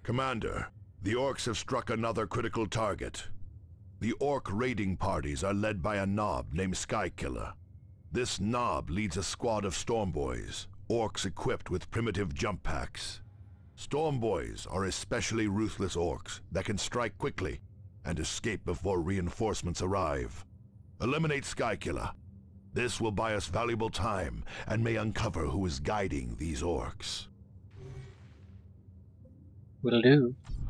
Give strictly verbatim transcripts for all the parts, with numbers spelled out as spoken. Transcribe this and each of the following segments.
Commander, the Orcs have struck another critical target. The Orc raiding parties are led by a Nob named Skykiller. This Nob leads a squad of Stormboys, Orcs equipped with primitive jump packs. Stormboys are especially ruthless Orcs that can strike quickly and escape before reinforcements arrive. Eliminate Skykiller. This will buy us valuable time and may uncover who is guiding these Orcs. Will do.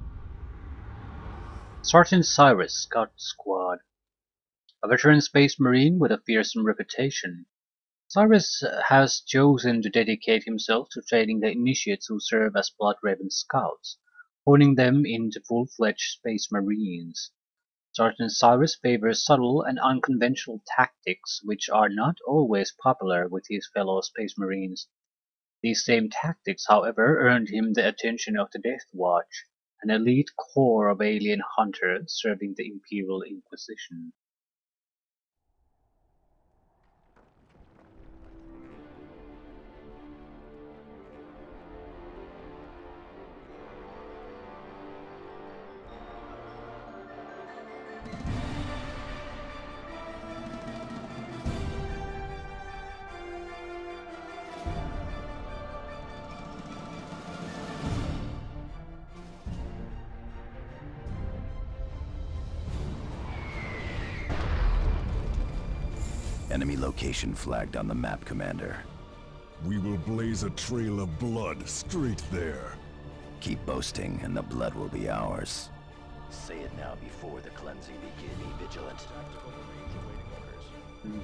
Sergeant Cyrus, Scout Squad. A veteran space marine with a fearsome reputation, Cyrus has chosen to dedicate himself to training the initiates who serve as Bloodraven Scouts, honing them into full-fledged space marines. Sergeant Cyrus favors subtle and unconventional tactics which are not always popular with his fellow space marines. These same tactics, however, earned him the attention of the Death Watch, an elite corps of alien hunters serving the Imperial Inquisition. Enemy location flagged on the map, Commander. We will blaze a trail of blood straight there. Keep boasting, and the blood will be ours. Say it now before the cleansing begin. Be vigilant. Tactical range awaiting orders. Hmm.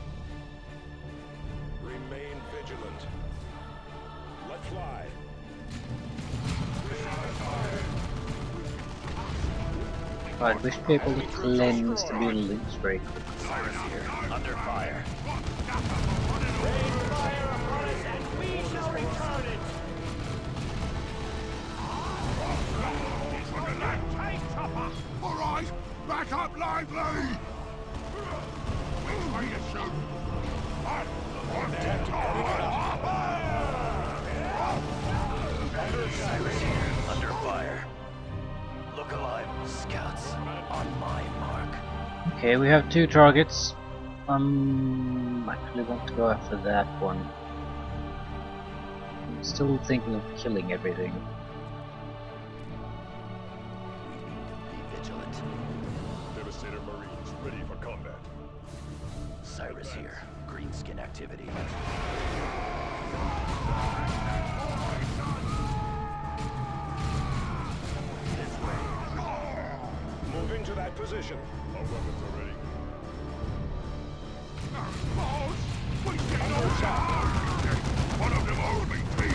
Remain vigilant. Let fly. Right, we should be able to cleanse the buildings very quickly. Cyrus here, under fire. Rain fire upon us and we shall return it. All right, back up lively! Which way you shoot? Cyrus here, under fire. Look alive, scouts. On my mark. Okay, we have two targets. Um, I actually want to go after that one. I'm still thinking of killing everything. Be vigilant. Devastator Marines ready for combat. Cyrus here, greenskin activity. Moving to that position. Our weapons are ready. Under attack. One of them owed me, Pete.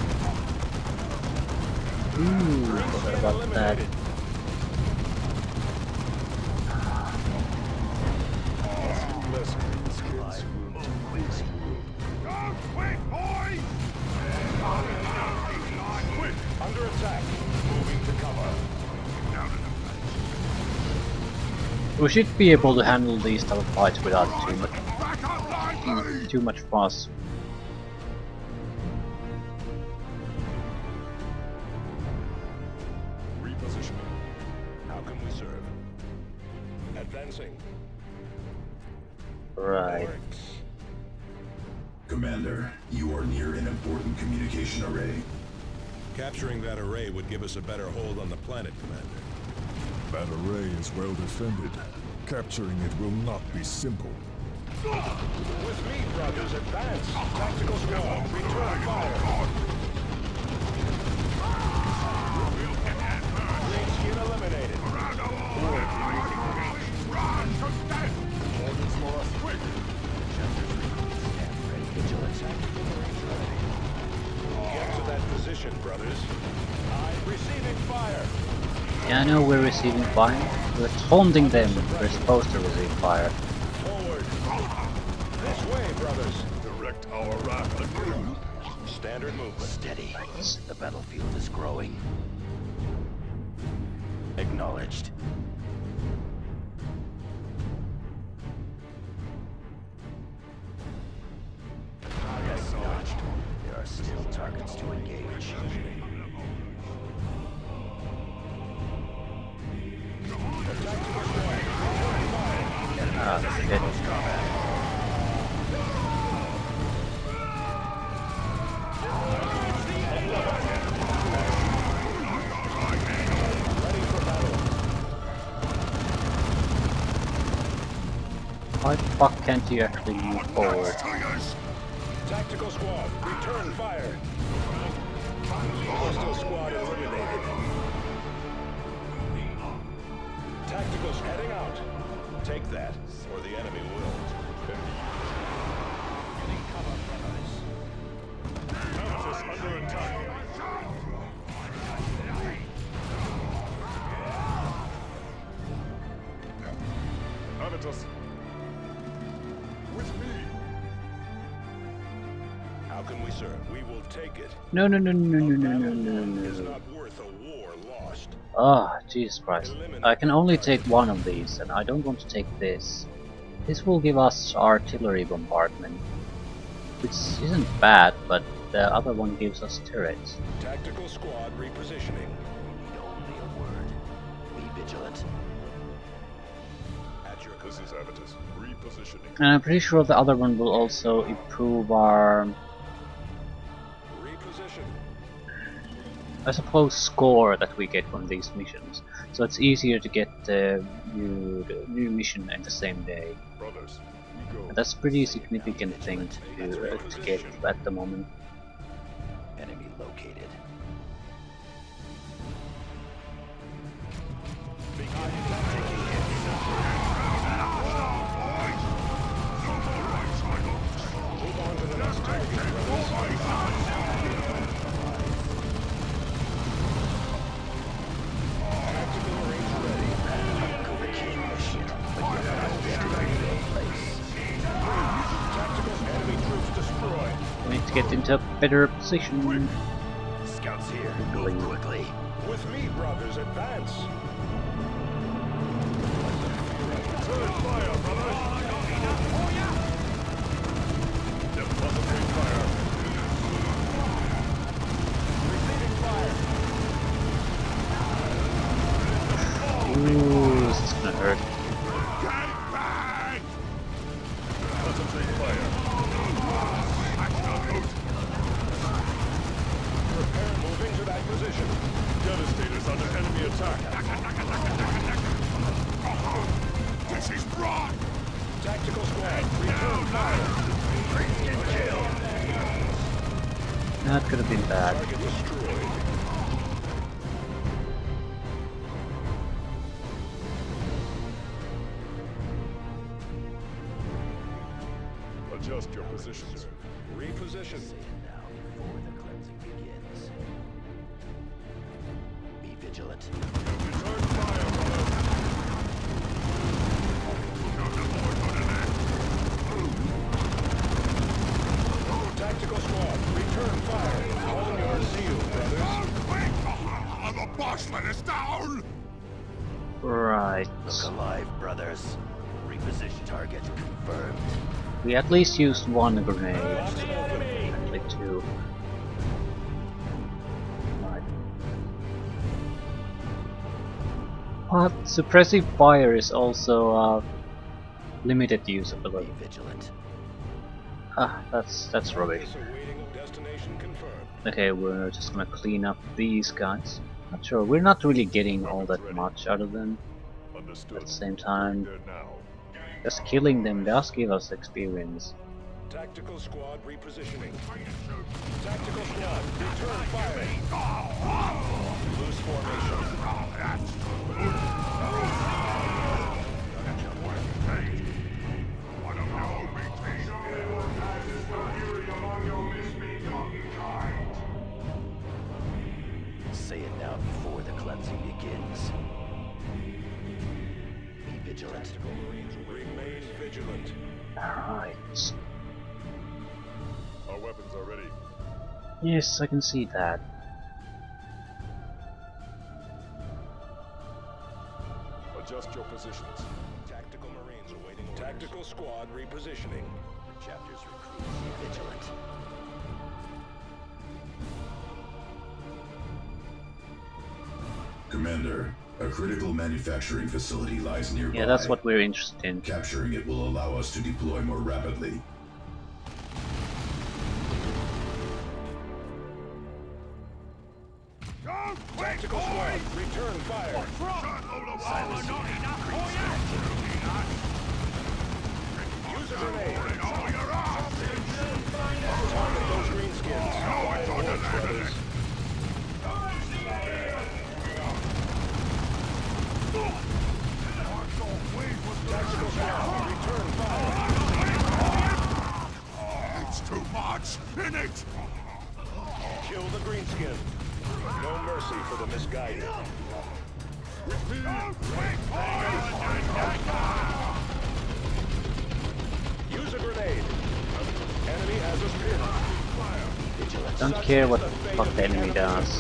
Ooh, forgot about that. Eliminated. Less greenskins will do this. Go quick, boys! Quick! Under attack. Moving to cover. We should be able to handle these type of fights without too much, Back up lively! too much fuss. Repositioning. How can we serve? Advancing. Right. Commander, you are near an important communication array. Capturing that array would give us a better hold on the planet, Commander. That array is well defended. Capturing it will not be simple. With me, brothers, advance. Tactical squad, return fire. Greenskin eliminated. Orders for us. Quick! Get to that position, brothers. I'm receiving fire. Yeah, I know we're receiving fire. We're taunting them. We're supposed to receive fire. Forward. This way, brothers. Direct our wrath anew. Standard movement. Steady. The battlefield is growing. Acknowledged. Yes, notched. There are still targets to engage. Why the fuck can't you actually move forward? Tactical squad, return fire. Hostile squad eliminated. Tacticals heading out. Take that, or the enemy will. Getting cover from us. Nemesis under attack. Avitus. With me. How can we serve? We will take it. No, no, no, no, no, no, no, no, Is no. not worth a war lost. Ah, Jesus Christ. I can only take one of these, and I don't want to take this. This will give us artillery bombardment, which isn't bad, but the other one gives us turrets. Tactical squad repositioning. Only a word. Be vigilant. At your This is Avitus. Repositioning. And I'm pretty sure the other one will also improve our, reposition. I suppose, score that we get from these missions. So it's easier to get the new, the new mission in the same day. Brothers, we go. And that's a pretty significant thing to, uh, to get at the moment. Enemy located. Move on to the next target, brothers. Tactical Marines ready. Tactical enemy troops destroyed. We need to get into a better position. Scouts here. Move quickly. With me, brothers, advance. Turn fire, brothers. Depository fire. Receiving fire. Ooh, this is gonna hurt. Depository fire. Prepare moving to that position. Devastators under enemy attack. This is wrong. Tactical squad, return fire. That could have been bad. Target destroyed. Adjust your positions. Reposition. Say it now before the cleansing begins. Be vigilant. Return fire, brothers. Tactical squad, return fire. Hone your zeal, brothers. The boss let us down! Right. Look alive, brothers. Reposition target confirmed. We at least used one grenade. Enemy. Actually two. Right. But suppressive fire is also uh, limited use Be ability. vigilant. Ah, that's that's rubbish. Targets awaiting destination confirmed. Okay, we're just gonna clean up these guys. Not sure, we're not really getting all that much out of them. Understood. At the same time, There now. just killing them does give us experience. Tactical squad repositioning. Tactical squad, return fire. Loose formation. Say it now before the cleansing begins. Be vigilant. Remain vigilant. Alright. Our weapons are ready. Yes, I can see that. Adjust your positions. Tactical Marines awaiting orders. Tactical squad repositioning. The chapter's recruits. Be vigilant. Commander, a critical manufacturing facility lies nearby. Yeah, that's what we're interested in. Capturing it will allow us to deploy more rapidly. Tactical squad, return fire. Use a grenade. Target those greenskins. Quiet orders, brothers. Tactical squad, return fire. It's too much! In it! Kill the greenskin. No mercy for the misguided. Use a grenade. Enemy has us pinned. Don't care what the fuck the enemy does.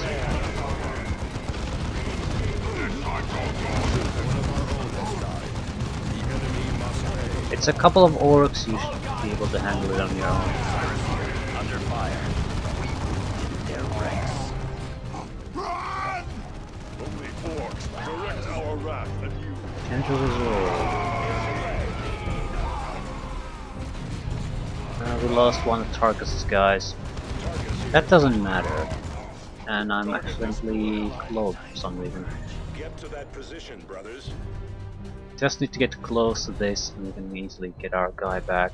It's a couple of orcs, you should be able to handle it on your own. Under fire. Their ranks. Only orcs direct our wrath at you. Potential resolve. Uh, we lost one of Tarkus' guys. That doesn't matter. And I'm accidentally close for some reason. Get to that position, brothers. Just need to get close to this and we can easily get our guy back.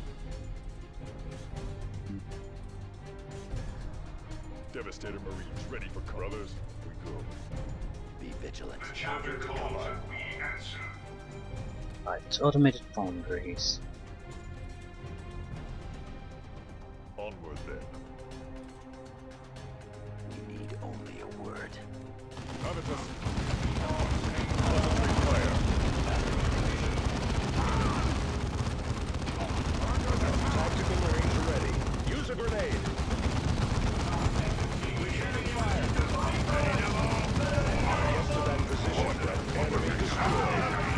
Devastator Marines ready for brothers. We go. Be vigilant. The chapter calls and we answer. Right, automated foundries. Onward then. We need only a word. Habitus. Tactical Marines ready. Use a grenade. Returning fire. Get to that position. Enemy destroyed.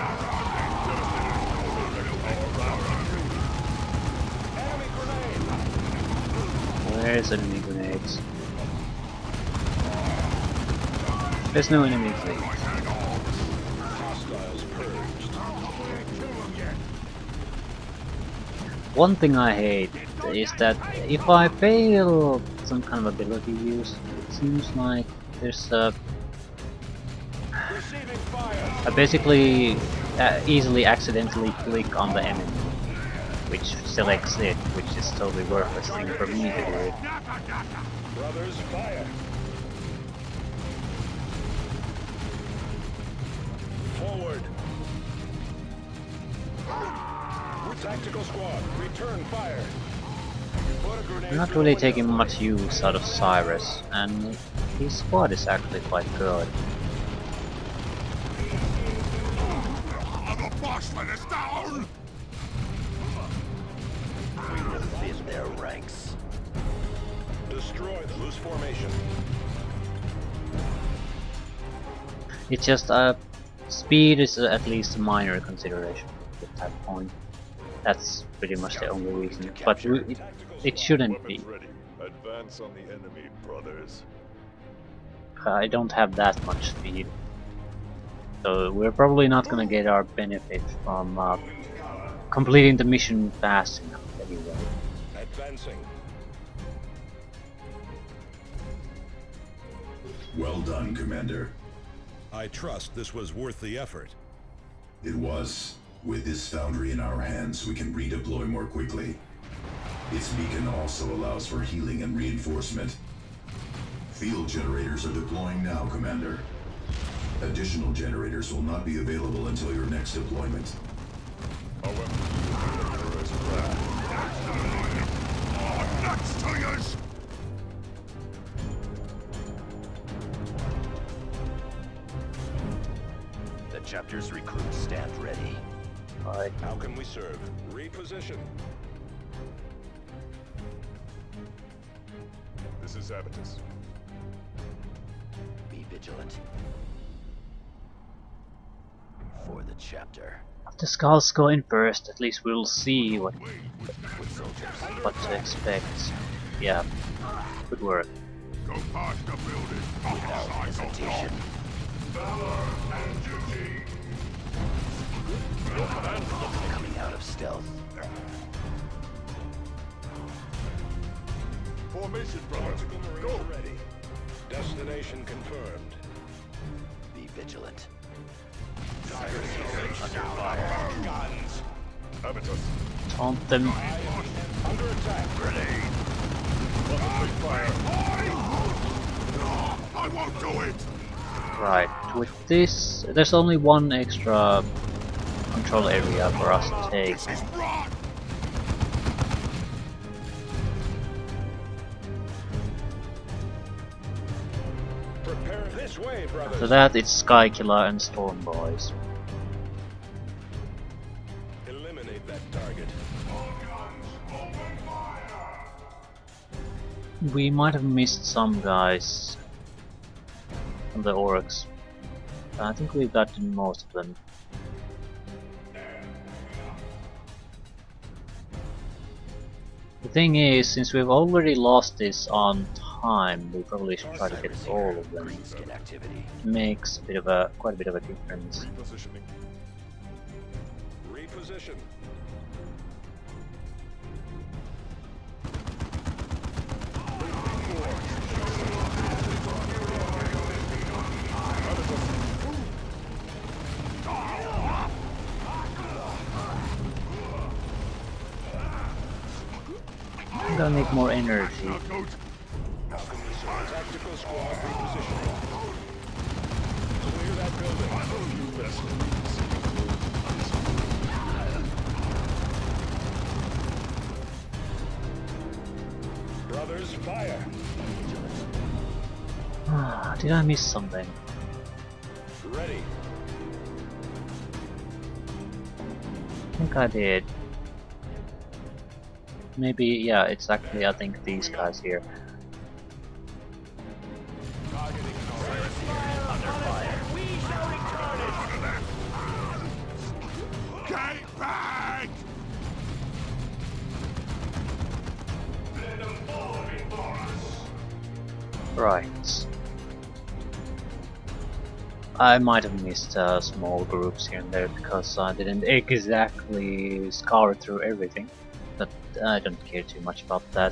Enemy grenade. Where's enemy grenades? There's no enemy grenades. Hostiles purged. One thing I hate is that if I fail some kind of ability use, it seems like there's a... Receiving fire. I basically uh, easily accidentally click on the enemy, which selects it, which is totally worthless thing for me to do. Brothers, fire. Forward. Tactical squad, return fire. Put a grenade I'm not through really the taking window. much use out of Cyrus, and his squad is actually quite good. The Boschman is down! We will thin their ranks. Destroy the loose formation. It's just uh, speed is uh, at least a minor consideration at that point. That's pretty much the only reason, but we, it, it shouldn't be. Weapons ready. Advance on the enemy, brothers. I don't have that much speed, so we're probably not gonna get our benefit from uh, completing the mission fast enough anyway. Advancing. Well done, Commander. I trust this was worth the effort. It was. With this foundry in our hands, we can redeploy more quickly. Its beacon also allows for healing and reinforcement. Field generators are deploying now, Commander. Additional generators will not be available until your next deployment. Our weapons will be as wrath. Next to us! The chapter's recruits stand ready. Alright, How can we serve? Reposition. This is Habitus. Be vigilant. For the chapter. if the skulls go in first, at least we'll see what With soldiers. what to expect. Yeah, good work. Go past the building. Without hesitation. Coming out of stealth. Formation, brother. Tactical Marines Go. ready. Destination confirmed. Be vigilant. Under fire. Guns. Habitus. Taunt them. Under attack. Grenade. I won't do it. Right, with this, there's only one extra control area for us to take. This is rot. Prepare this way, brothers. After that, it's Skykiller and Storm Boys. Eliminate that target. We might have missed some guys from the orcs. I think we've gotten most of them. The thing is, since we've already lost this on time, we probably should try to get all of them. Greenskin activity. Makes a bit of a quite a bit of a difference. Repositioning. Reposition. I'm gonna make more energy. Tactical squad repositioning. Clear that building. Brothers, fire. Did I miss something? Ready. I think I did. Maybe, yeah, it's actually, I think, these guys here. Get back! Right. I might have missed uh, small groups here and there because I didn't exactly scour through everything, but I don't care too much about that.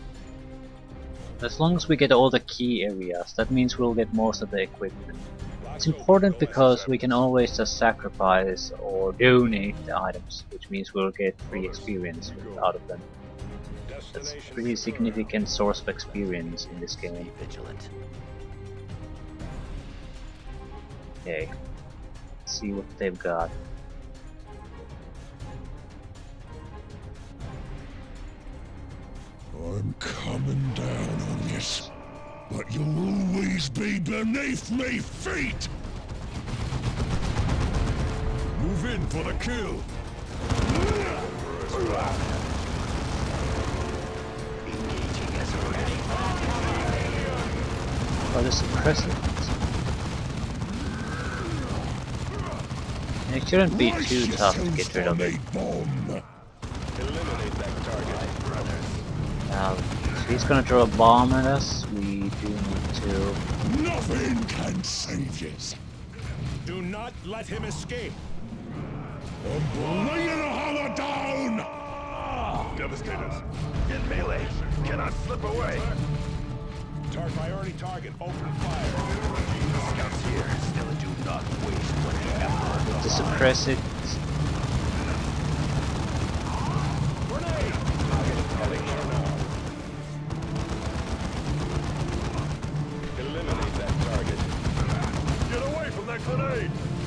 As long as we get all the key areas, that means we'll get most of the equipment. It's important because we can always just sacrifice or donate the items, which means we'll get free experience out of them. That's a pretty significant source of experience in this game. Vigilant. Okay, let's see what they've got. I'm coming down on this, but you'll always be beneath me feet! Move in for the kill! Engaging as already. Oh, this is impressive. It shouldn't be too tough to get rid of it. Bomb. Eliminate that target, brothers. Now, if he's gonna throw a bomb at us, we do need to... Nothing can save this. Do not let him escape. I'm bringing a holler down! Devastators. In melee, cannot slip away. Tar priority target, open fire. Scouts here. Still do not waste what the Emperor to suppress it. Grenade! Target coming here now. Eliminate that target. Get away from that grenade!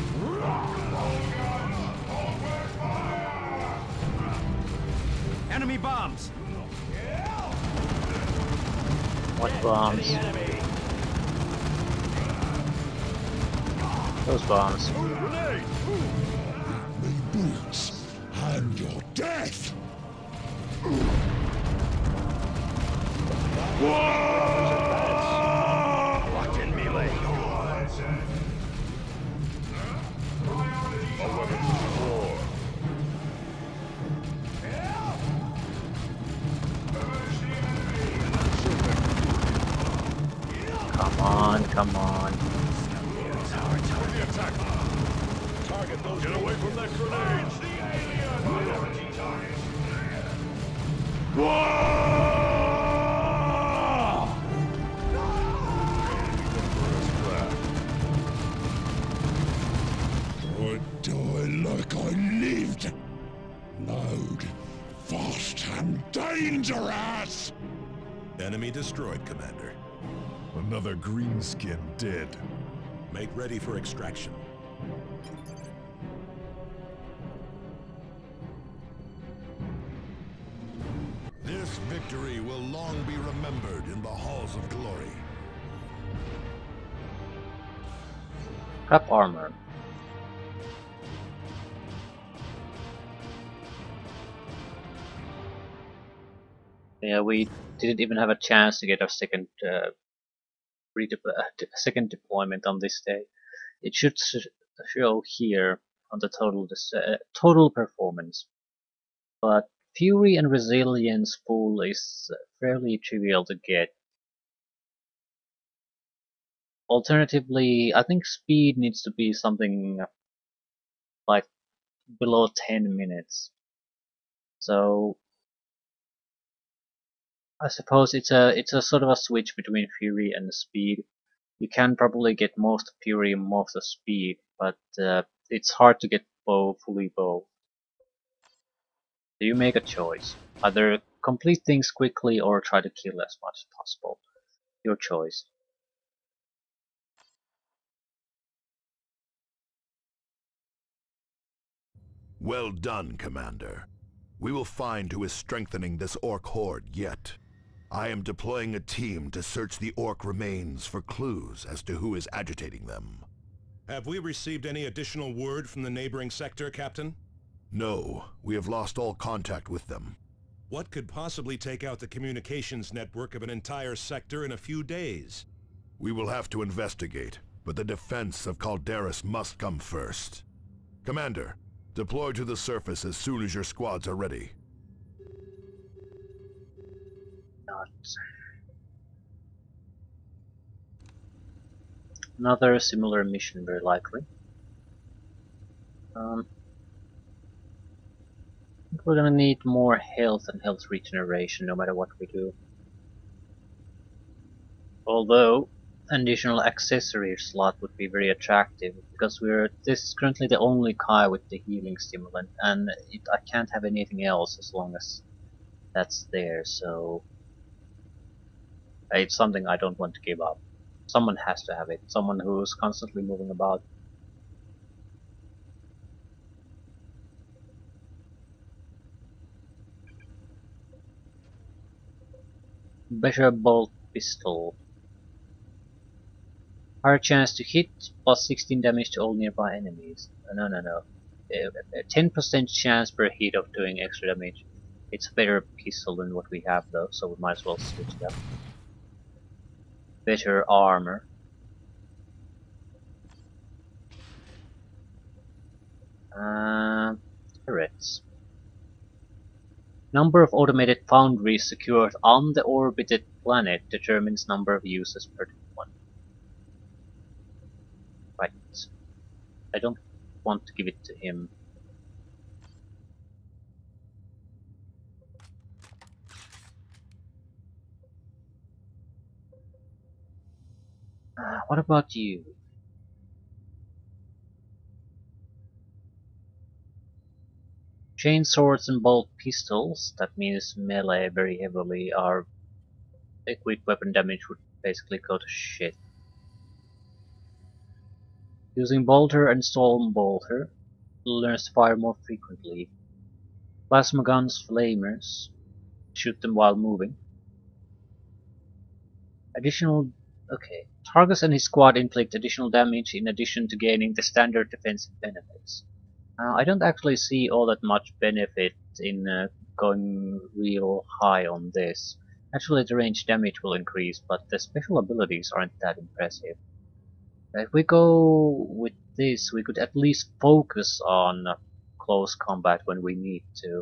Enemy bombs! What bombs? Those bombs. Grenade! Me boots and your death! Locked in melee. Come on, come on. Target those. Get away from that grenade! Or die like I lived. Load dangerous! Enemy destroyed, Commander. Another greenskin dead. Make ready for extraction. This victory will long be remembered in the halls of glory. Crap armor. Yeah, we didn't even have a chance to get our second uh, redep uh, second deployment on this day. It should show here on the total uh, total performance, but Fury and Resilience full is fairly trivial to get. Alternatively, I think speed needs to be something like below ten minutes. So I suppose it's a it's a sort of a switch between Fury and speed. You can probably get most Fury and most of speed, but uh, it's hard to get both fully both. So you make a choice. Either complete things quickly or try to kill as much as possible. Your choice. Well done, Commander. We will find who is strengthening this Orc horde yet. I am deploying a team to search the Orc remains for clues as to who is agitating them. Have we received any additional word from the neighboring sector, Captain? No, we have lost all contact with them. What could possibly take out the communications network of an entire sector in a few days? We will have to investigate, but the defense of Calderis must come first. Commander, deploy to the surface as soon as your squads are ready. Not. Another similar mission, very likely. Um, I think we're gonna need more health and health regeneration no matter what we do. Although an additional accessory slot would be very attractive, because we're this is currently the only Kai with the healing stimulant, and it, I can't have anything else as long as that's there. So it's something I don't want to give up. Someone has to have it. Someone who's constantly moving about. Better bolt pistol. Higher chance to hit, plus sixteen damage to all nearby enemies. No, no, no. ten percent chance per hit of doing extra damage. It's a better pistol than what we have though, so we might as well switch it up. Better armor. Uh, turrets. Number of automated foundries secured on the orbited planet determines number of uses per one. Right. I don't want to give it to him. Uh, what about you? Chain swords and bolt pistols, that means melee very heavily, our equipped weapon damage would basically go to shit. Using bolter and storm bolter, learns to fire more frequently. Plasma guns, flamers, shoot them while moving. Additional, okay. Targus and his squad inflict additional damage in addition to gaining the standard defensive benefits. Uh, I don't actually see all that much benefit in uh, going real high on this. Actually, the range damage will increase, but the special abilities aren't that impressive. If we go with this, we could at least focus on uh, close combat when we need to.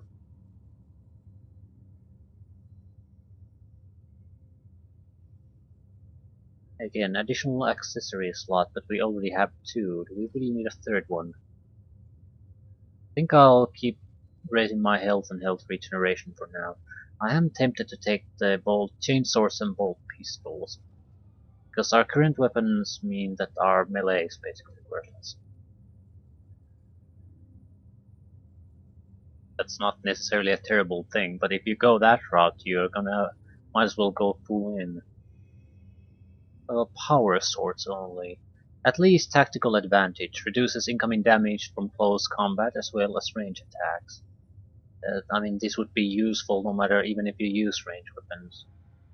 Again, additional accessory slot, but we already have two. Do we really need a third one? I think I'll keep raising my health and health regeneration for now. I am tempted to take the bolt chainsaws and bolt pistols, because our current weapons mean that our melee is basically worthless. That's not necessarily a terrible thing, but if you go that route, you're gonna might as well go full in. Uh, power swords only. At least tactical advantage. Reduces incoming damage from close combat as well as range attacks. Uh, I mean, this would be useful no matter even if you use range weapons.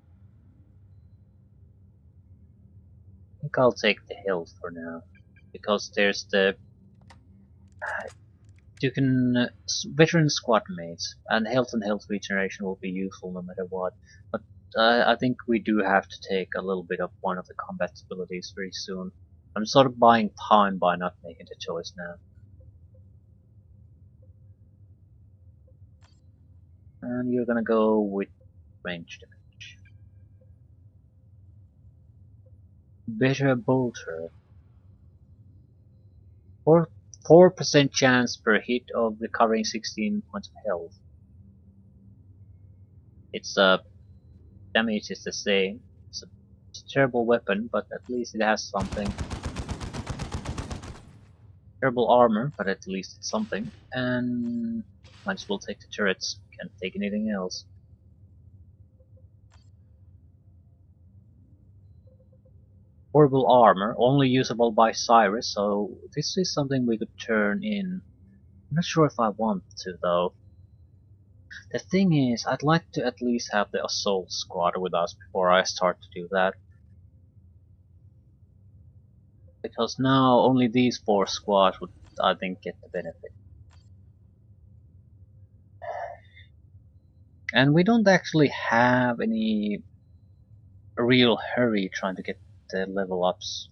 I think I'll take the health for now, because there's the you can uh, veteran squad mates, and health and health regeneration will be useful no matter what. But uh, I think we do have to take a little bit of one of the combat abilities very soon. I'm sort of buying time by not making the choice now. And you're gonna go with range damage. Better bolter. Four four percent chance per hit of recovering sixteen points of health. Its uh, damage is the same. It's a, it's a terrible weapon, but at least it has something. Terrible armor, but at least it's something. And might as well take the turrets. Can't take anything else. Horrible armor, only usable by Cyrus, so this is something we could turn in. I'm not sure if I want to though. The thing is, I'd like to at least have the assault squad with us before I start to do that. Because now only these four squads would, I think, get the benefit. And we don't actually have any real hurry trying to get the level ups.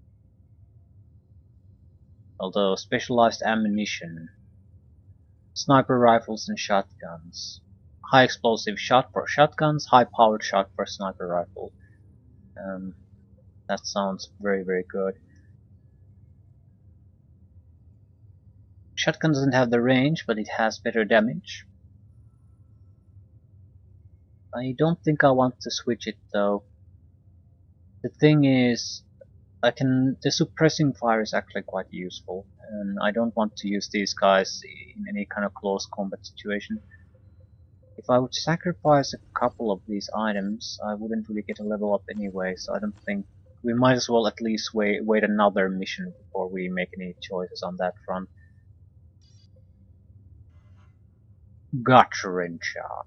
Although specialized ammunition, sniper rifles and shotguns, high explosive shot for shotguns, high powered shot for sniper rifle. Um, that sounds very very good. Shotgun doesn't have the range, but it has better damage. I don't think I want to switch it though. The thing is, I can the suppressing fire is actually quite useful, and I don't want to use these guys in any kind of close combat situation. If I would sacrifice a couple of these items, I wouldn't really get a level up anyway, so I don't think we might as well at least wait wait another mission before we make any choices on that front. Gotcha.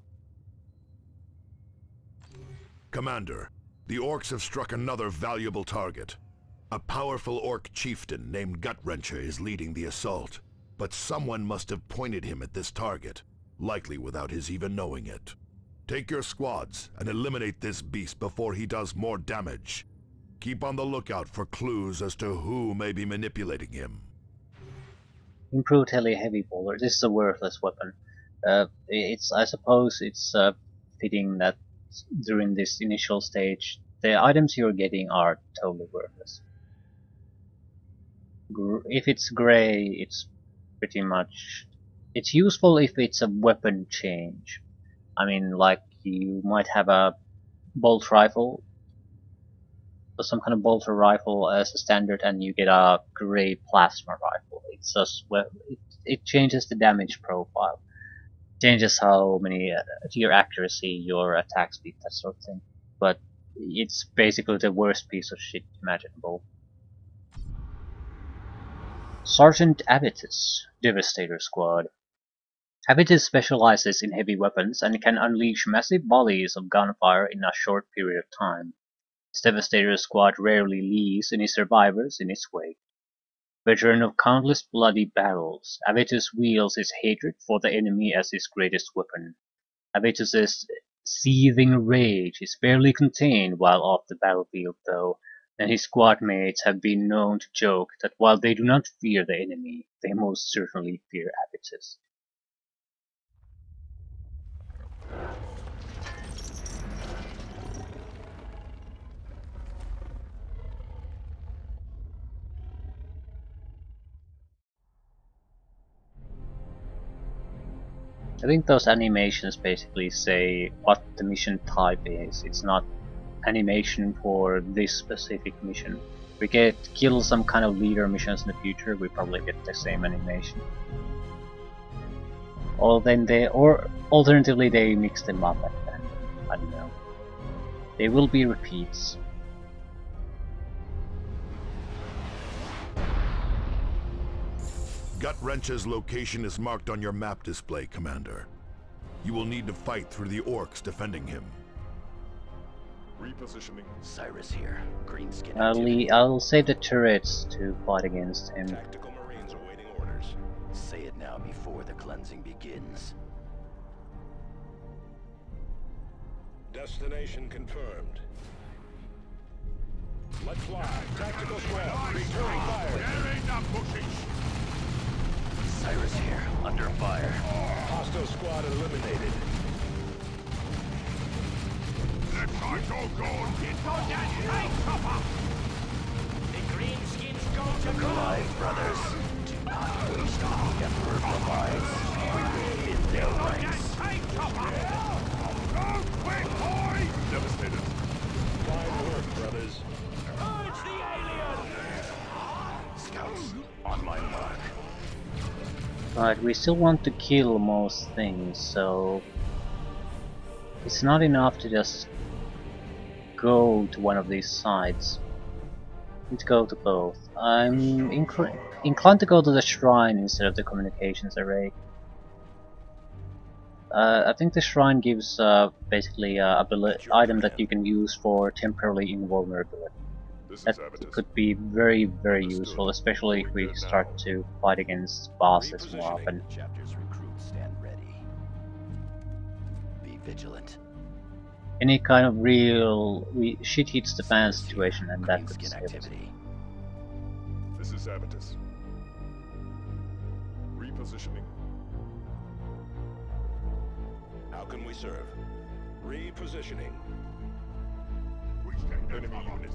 Commander, the orcs have struck another valuable target. A powerful orc chieftain named Gutwrencher is leading the assault, but someone must have pointed him at this target, likely without his even knowing it. Take your squads and eliminate this beast before he does more damage. Keep on the lookout for clues as to who may be manipulating him. Improved heli heavy bowler. This is a worthless weapon. Uh, it's I suppose it's uh, fitting that during this initial stage, the items you're getting are totally worthless. Gr if it's gray, it's pretty much... It's useful if it's a weapon change. I mean, like, you might have a bolt rifle, or some kind of bolter rifle as a standard, and you get a gray plasma rifle. It's just, well, it, it changes the damage profile. Changes how many, uh, your accuracy, your attack speed, that sort of thing. But it's basically the worst piece of shit imaginable. Sergeant Avitus, Devastator Squad. Avitus specializes in heavy weapons and can unleash massive volleys of gunfire in a short period of time. His Devastator Squad rarely leaves any survivors in its wake. Veteran of countless bloody battles, Avitus wields his hatred for the enemy as his greatest weapon. Avitus's seething rage is barely contained while off the battlefield though, and his squad mates have been known to joke that while they do not fear the enemy, they most certainly fear Avitus. I think those animations basically say what the mission type is. It's not animation for this specific mission. We get kill some kind of leader missions in the future, we probably get the same animation. Or then they, or alternatively they mix them up at the end. I don't know. They will be repeats. Gut-Wrench's location is marked on your map display, Commander. You will need to fight through the orcs defending him. Repositioning. Cyrus here. Greenskin I'll, activity. I'll save the turrets to fight against him. Tactical Marines awaiting orders. Say it now before the cleansing begins. Destination confirmed. Let's fly. Tactical squad. Return fire. There ain't no pushing. Cyrus here. Under fire. Hostile squad eliminated. Left side's all gone. It's on that tank chopper! The greenskins go to go! Alive, brothers. Do not waste on the Emperor provides. We will hit their ranks. Tank chopper! Go quick, boy! Devastated. Fine work, brothers. Urge the alien! Scouts, on my mark. But we still want to kill most things, so it's not enough to just go to one of these sides. We need to go to both. I'm incl inclined to go to the shrine instead of the communications array. Uh, I think the shrine gives uh, basically a item that you can use for temporary invulnerability. This That is Avitus. could be very, very useful, especially if we start to fight against bosses more often. Chapter's recruits stand ready. Be vigilant. Any kind of real we shit hits the fan situation, and that could Greenskin save us. activity. This is Avitus. Repositioning. How can we serve? Repositioning. Enemy unit.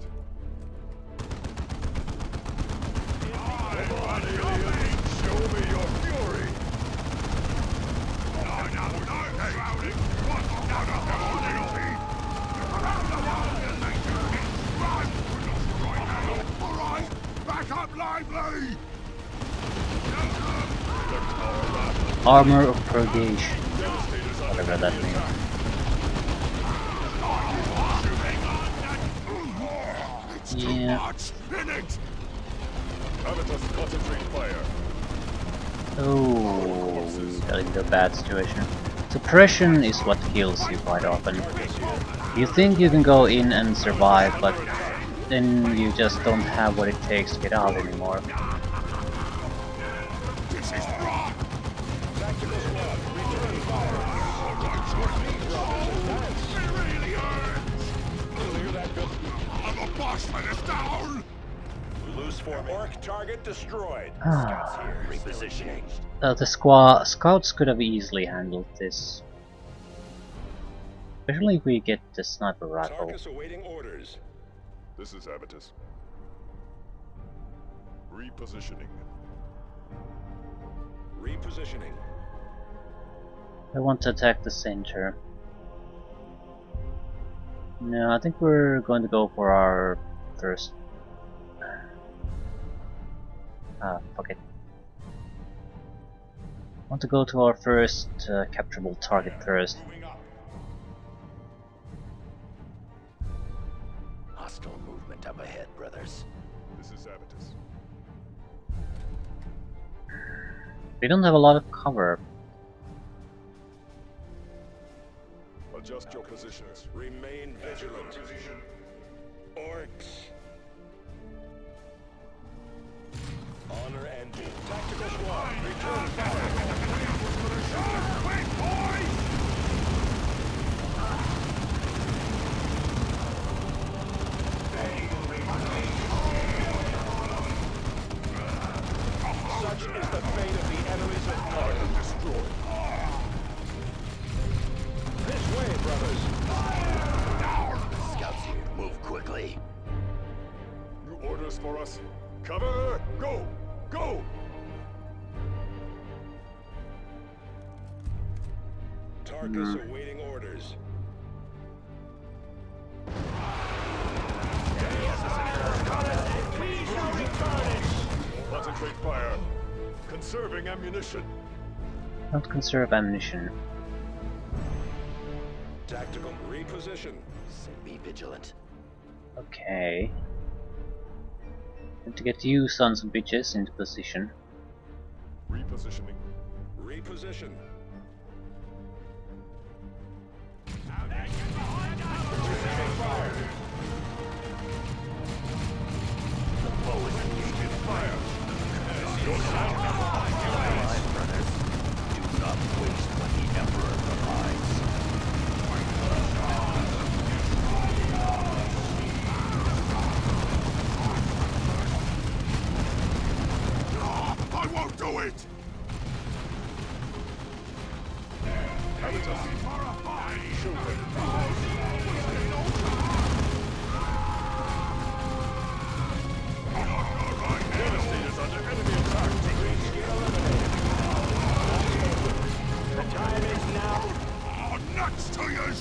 Come on, alien! Show me your fury! No, no, no, shouting! What? No, no, no, loyalty! All right, back up lively! Armor of Purgation, whatever that means. It's too Yeah. much in it! Avitus, concentrate fire. Oh, we got into a bad situation. Suppression is what kills you quite often. You think you can go in and survive, but then you just don't have what it takes to get out anymore. This is wrong! Tactical squad, return fire. It really hurts! Clear that building. I'm a boss for this down! Loose for orc target destroyed. Ah, Repositioning. uh, the squad scouts could have easily handled this. Especially if we get the sniper rifle. Tarkus awaiting orders. This is Avitus. Repositioning. Repositioning. I want to attack the center. No, I think we're going to go for our first. Ah, fuck it. I want to go to our first uh, capturable target first. Moving up. Hostile movement up ahead, brothers. This is Avitus. We don't have a lot of cover. Adjust your positions. Remain vigilant. Orcs. Honor and be. Tactical squad. Return fire. Quick, boys! Such is the fate of the enemies of Tarkin. Destroyed. This way, brothers. Scouts here. Move quickly. New orders for us. Cover. Go. Go. Tarkus awaiting orders. Concentrate fire. Conserving ammunition. Not conserve ammunition. Tactical reposition. Be vigilant. Okay. Have to get you sons of bitches into position. Repositioning. Reposition. I won't do it! Devastator's under enemy attack. The time is now. Oh, nuts to yous!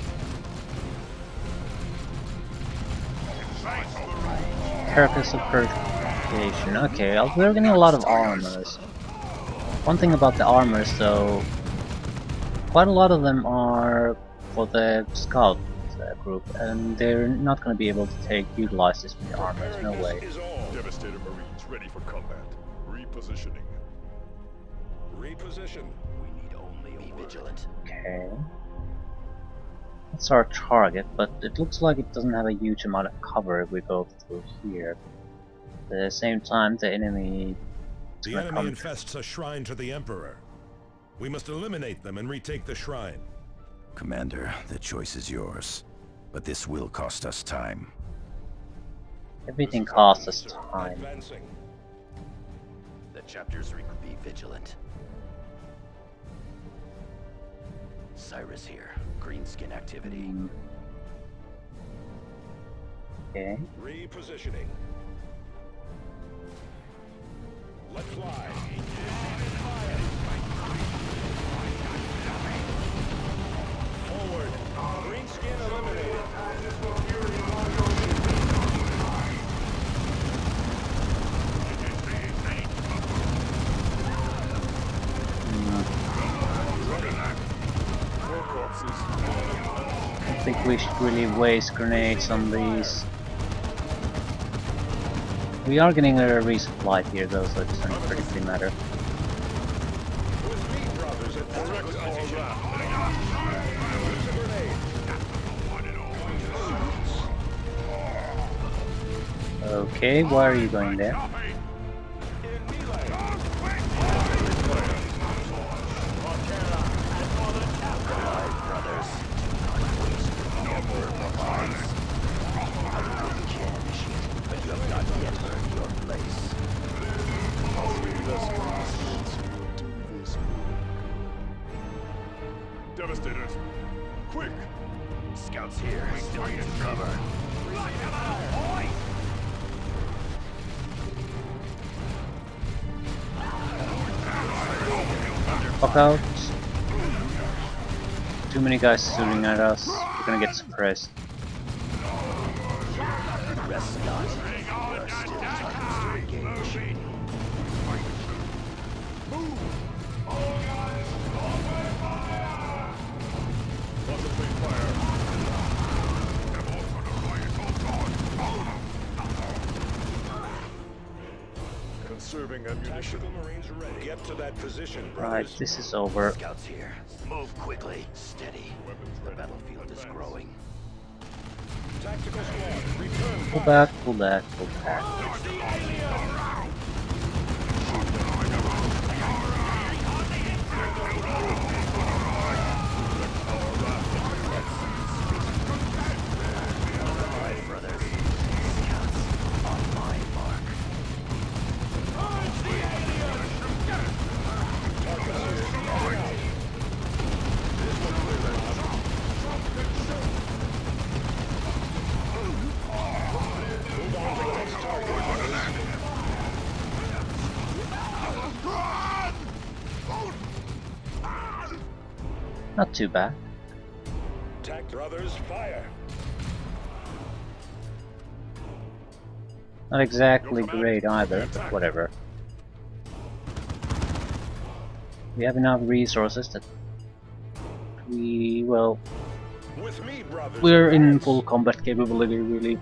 Carcass of Purification. Okay, uh, we're getting a lot of armors. One thing about the armors though, quite a lot of them are for the scout uh, group, and they're not going to be able to take utilize this many armors, no way. Devastator Marines ready for combat. Repositioning. Reposition. We need only be vigilant. Okay. That's our target, but it looks like it doesn't have a huge amount of cover if we go through here. At the same time, the enemy... The enemy infests a shrine to the Emperor. We must eliminate them and retake the shrine. Commander, the choice is yours. But this will cost us time. Everything costs us time. Advancing. The chapters re be vigilant. Cyrus here. Greenskin activity. Mm. Okay. Repositioning. Let's fly. Forward. Greenskin eliminated. I think we should really waste grenades on these. We are getting a resupply here though, so it doesn't particularly matter. Okay, why are you going there? Devastators! Quick! Scouts here. Still need cover. Fuck out. Too many guys shooting at us. We're gonna get suppressed. Rest not. There are still targets to engage. Conserving ammunition. Tactical Marines ready. Get to that position, Right, brothers. this is over. Scouts here. Move quickly. Steady. The battlefield is growing. Tactical squad, return. Pull back, pull back, pull back. Alright, brothers. Scouts on my mark. Not too bad. Tact brothers, fire. Not exactly great either, but whatever. We have enough resources that we, well, With me, brothers. we're in advance. full combat capability really.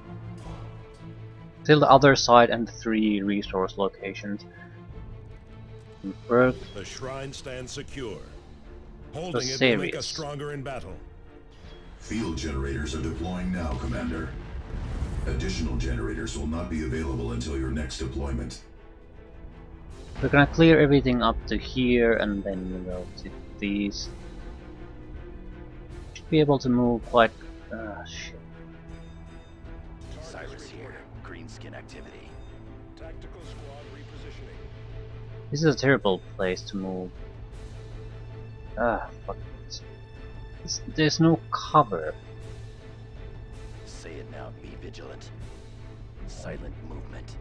Till the other side and the three resource locations. Work. The shrine stands secure. Holding it will serious. make us stronger in battle. Field generators are deploying now, Commander. Additional generators will not be available until your next deployment. We're gonna clear everything up to here and then we'll to these. Should be able to move quite. Ah, shit. Cyrus here. Greenskin activity. Tactical squad repositioning. This is a terrible place to move. Ah, fuck it. It's, there's no cover. Say it now. Be vigilant. Silent movement.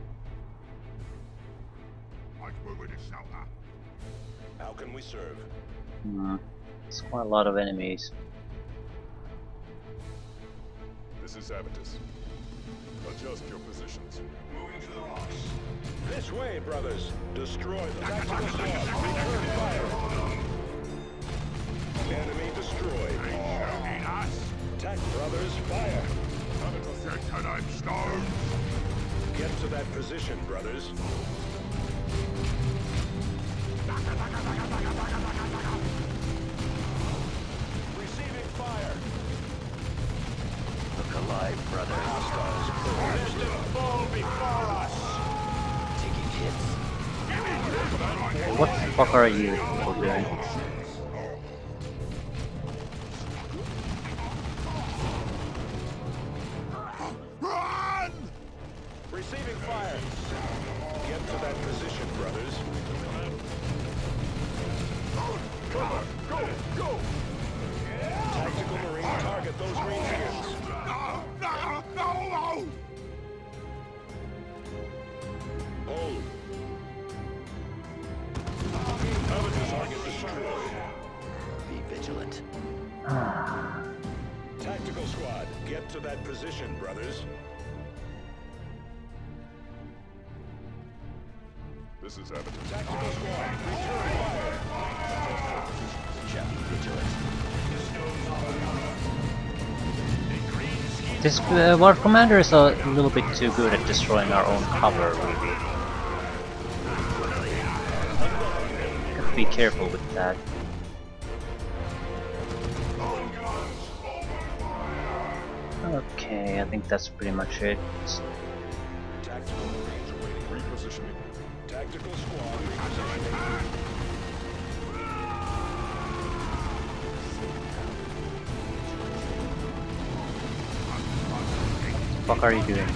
How can we serve? Hmm. There's quite a lot of enemies. This is Abatus. Adjust your positions. Moving to the rocks. This way, brothers. Destroy the tactical squad. Return fire. Enemy destroyed. Attack, brothers. Fire. Get to that position, brothers. Receiving fire. Look alive, brothers. Distant foe before us. Taking hits. What the fuck are you people doing? Receiving fire. Get to that position, brothers. Cover. Go. Go. Tactical Marine, target those green beacons. Hold. Cover target destroyed. Be vigilant. Tactical squad, get to that position, brothers. This is Abatus. Tactical squad, return fire. Be vigilant. This uh, our commander is a little bit too good at destroying our own cover, really. Gotta be careful with that. Okay, I think that's pretty much it. Tactical Marines awaiting repositioning. Tactical squad repositioning. What the fuck are you doing?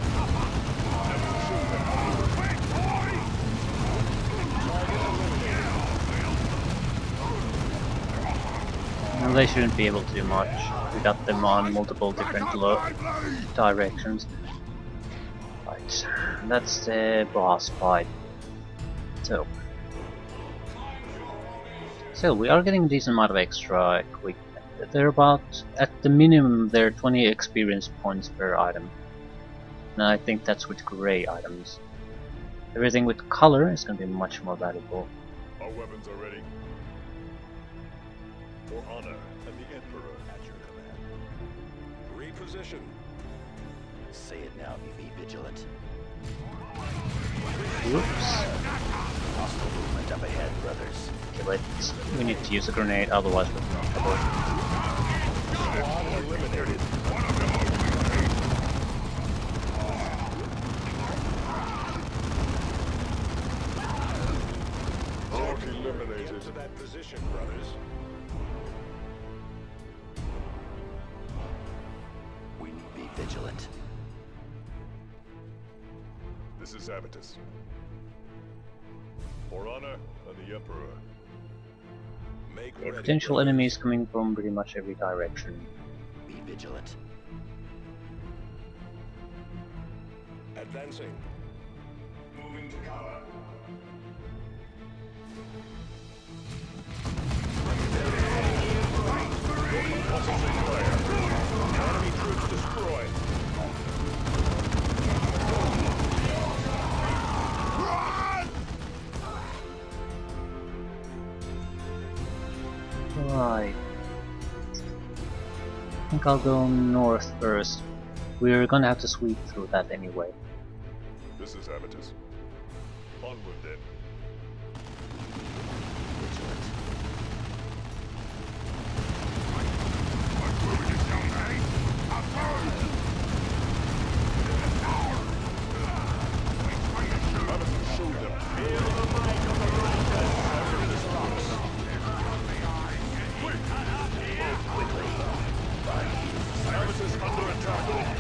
Well, they shouldn't be able to do much. We got them on multiple different lo directions. Right, that's the boss fight. So, still, we are getting a decent amount of extra equipment. They're about, at the minimum, they're twenty experience points per item. And I think that's with grey items. Everything with color is going to be much more valuable. Our weapons are ready. For honor and the Emperor at your command. Reposition. Say it now. Be vigilant. Oops. Hostile movement up ahead, brothers. Okay, let's, we need to use a grenade, otherwise we're in trouble. Squad eliminated. Orc eliminated. Get to that position, brothers. We need to be vigilant. This is Abatus. For honor and the Emperor. Make Okay, ready, potential brothers. enemies coming from pretty much every direction. Be vigilant. Advancing. Moving to cover. Enemy troops destroyed. think I'll go north first. We're gonna have to sweep through that anyway. This is Avitus. Onward then. Avitus showed them. Feel the might of the Raptors. Avitus rocks. Quickly. Avitus under attack.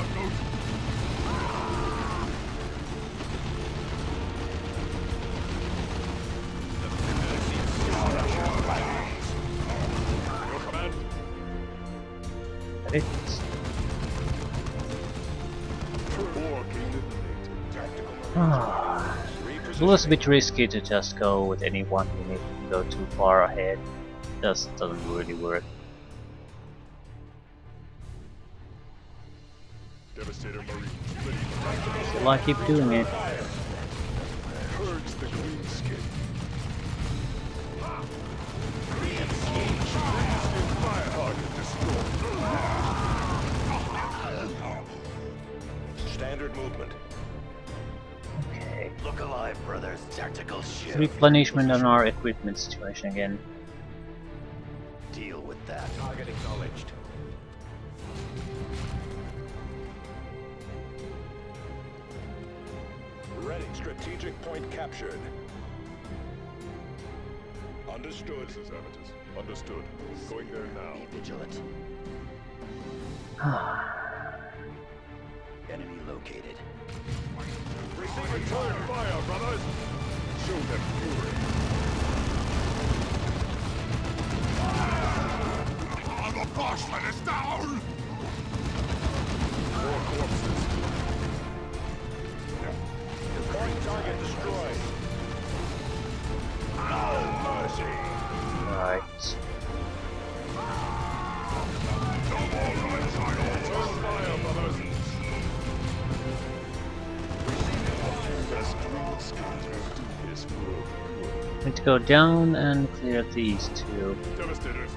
Your command. That is. War gained. Tactical. Ah. It was a bit risky to just go with any one unit and go too far ahead. Just doesn't really work. Devastator Marine. Ready for tactical. Still I keep doing it. Purge the green skin. Fire target destroyed. Standard movement. Okay. Look alive, brothers. Tactical shift. Replenishment on our equipment situation again. Deal with that. Target acknowledged. Ready. Strategic point captured. Understood. This is Avitus. Understood. Going there now. Be vigilant. Enemy located. Receive return fire, brothers. Show them fury. Oh, the Bossman is down! More corpses. Point target destroyed. No mercy. Right. Return fire, brothers. Best green skins will do this world. Need to go down and clear these two. Devastators.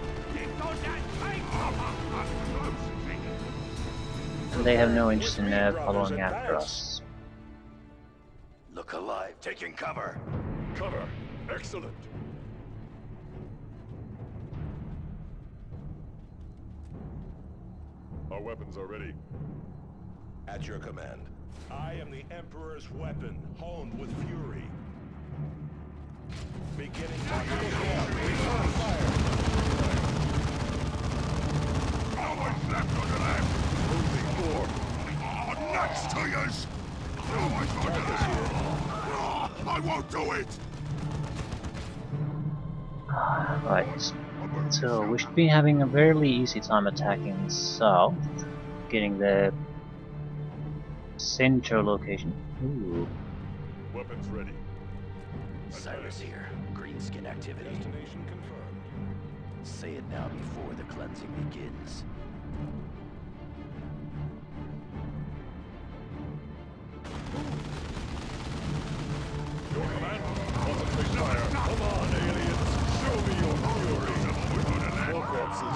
And they have no interest in uh, following after us. Look alive. Taking cover. Cover. Excellent. Our weapons are ready. At your command. I am the Emperor's weapon, honed with fury. Beginning tactical swarm. Return fire. How much left on the left? Moving forward. Oh, nuts to yous! How much on the left? Oh, I won't do it! Right. So we should be having a fairly easy time attacking south, getting the center location. Ooh. Weapons ready. Cyrus here. Greenskin activity. Destination confirmed. Say it now before the cleansing begins. Your command. Concentrate fire. Come on, aliens. Show me your fury. More corpses.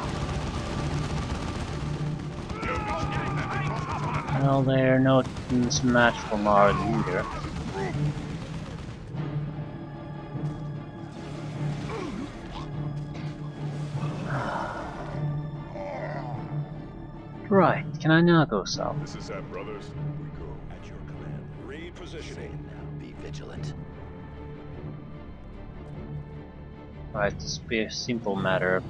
Well, they're not a match from our leader. Right, can I now go south? This is that, brothers. We go. At your command. Say Repositioning. it now. Be vigilant. Right, this will be a simple matter.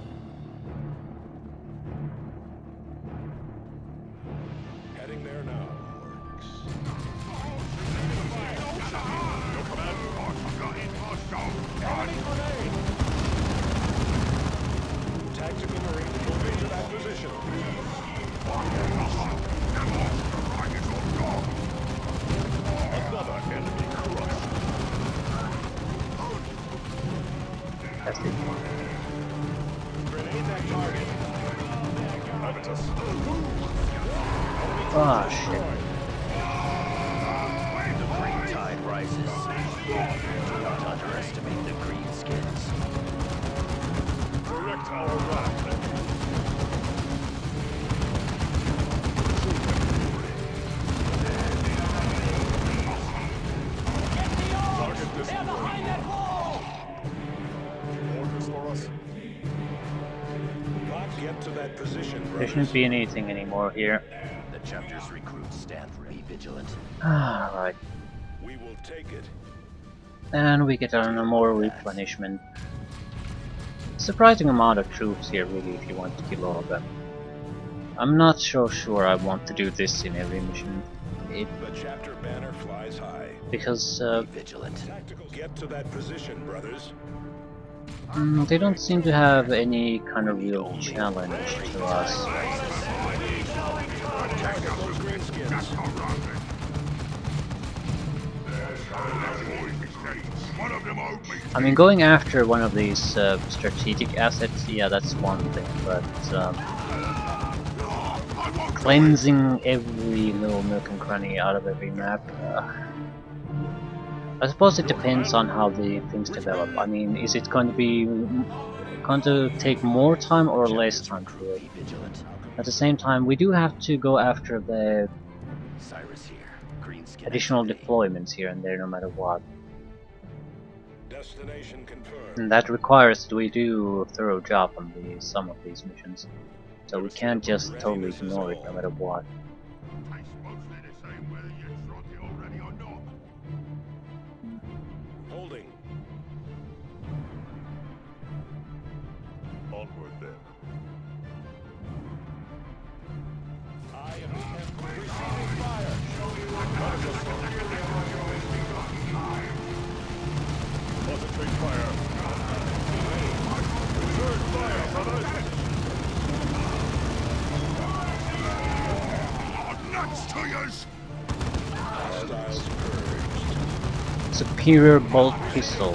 Heading there now. Works. Your command. Tactical Marine moving to that position. Another enemy crushed. That's it. Grenade that target. Avitus. Ah, shit. The green tide rises. Do not underestimate the greenskins. Direct our wrath. There shouldn't be anything anymore here. The chapter's recruits stand ready. Be vigilant. Alright. We will take it. And we get on a more replenishment. Surprising amount of troops here, really, if you want to kill all of them. I'm not so sure I want to do this in every mission. It, The chapter banner flies high. because uh, Be vigilant. Tactical, get to that position, brothers. mm, they don't seem to have any kind of real challenge to us. Those greenskins. I mean, going after one of these uh, strategic assets, yeah, that's one thing, but um, cleansing every little nook and cranny out of every map, uh, I suppose it depends on how the things develop. I mean, is it going to be going to take more time or less time to do it? Be vigilant. At the same time, we do have to go after the Cyrus here. Greenskin additional activity. deployments here and there, no matter what. Destination confirmed. And that requires that we do a thorough job on the, some of these missions. So we can't just totally ignore it no matter what. Holding. Onward then. I am receiving fire. Concentrate fire. Return fire, brothers. Nuts to yours! Hostiles purged. Superior bolt pistol.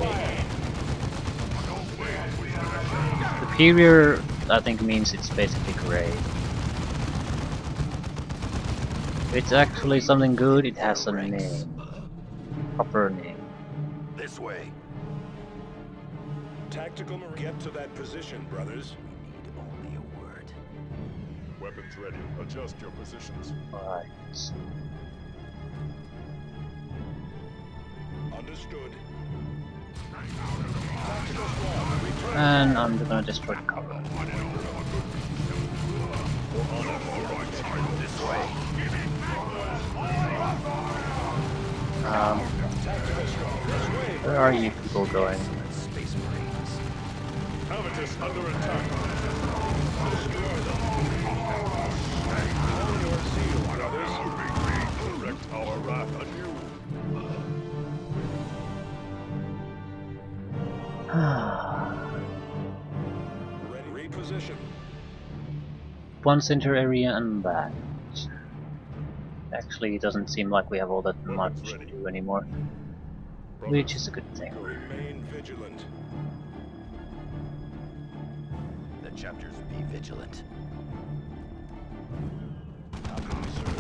Superior, I think, means it's basically great. If it's actually something good, it has a name. Proper name. This way. Tactical marine. Get to that position, brothers. We need only a word. Weapons ready. Adjust your positions. Right. Understood. And I'm gonna destroy the cover. This way. Um, where are you people going? Space Marines. Habitus under attack. Direct our wrath anew. Ready. Reposition. One center area and that. Actually, it doesn't seem like we have all that much to do anymore, which is a good thing. Remain vigilant. The chapters be vigilant. How can we serve?